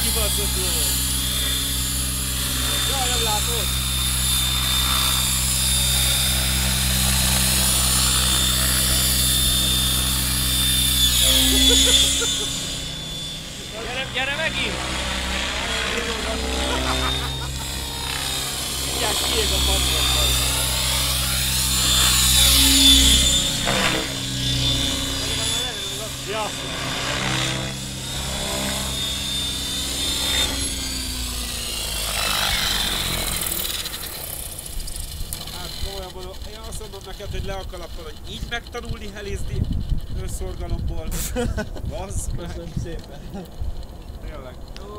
kibaszott jó volt. Jaj, nem látod? Gyere megint! Mindjárt kiég a padlóban. Ja. Hát komolyan mondom, én azt mondom neked, hogy le a kalappal, hogy így megtanulni helizni önszorgalomból. Bazd meg! Köszönöm szépen! Tényleg.